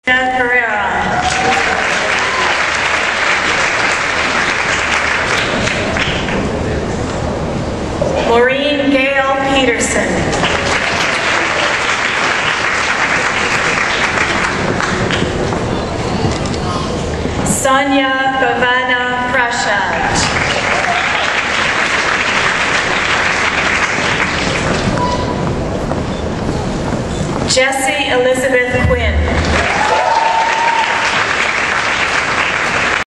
Pereira. Maureen Gail Peterson. Sonia Bhavana Prashant. Jessie Elizabeth Quinn.